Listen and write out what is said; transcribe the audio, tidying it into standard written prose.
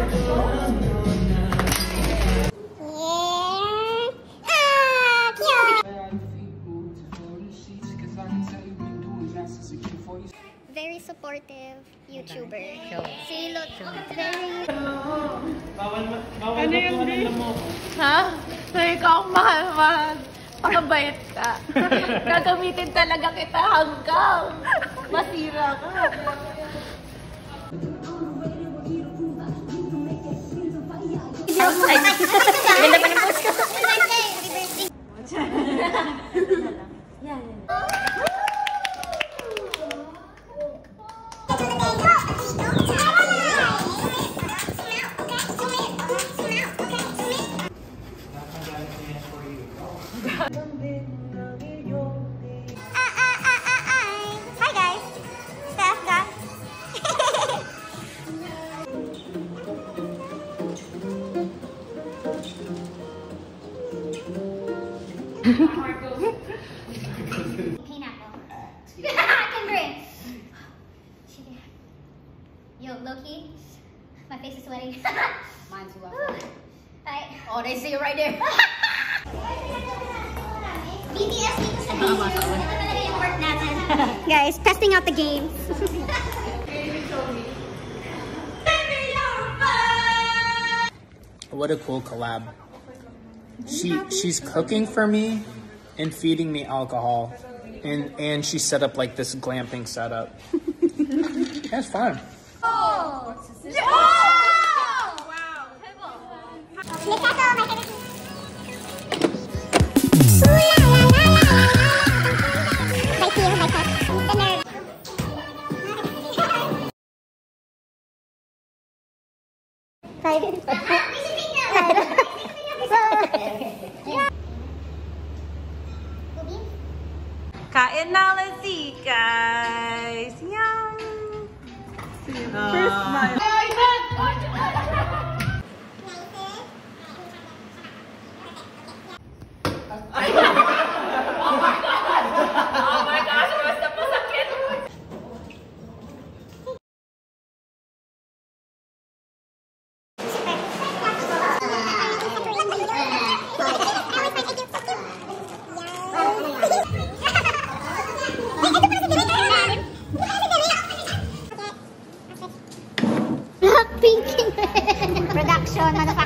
Very supportive YouTuber. Si Lot, very... Ano yun, B? Ha? So, ikaw ang mahal-mahal. Pakabait ka. Gagamitin talaga kita hanggang masira ka. Ganda pa ng post ko. Happy birthday! Yan. Hi guys! Steph, guys! Okay na ako. Kimberly! Yo, Loki, my face is sweating. Mine's as well. Alright. Oh, they see you right there. BTS dito sa game. Ito talaga yung work natin. Guys, testing out the game. What a cool collab. She's cooking for me and feeding me alcohol, and she set up like this glamping setup. That's fun. Oh! Yeah! Wow! Kain na ulit, guys. Yum! First smile. Production,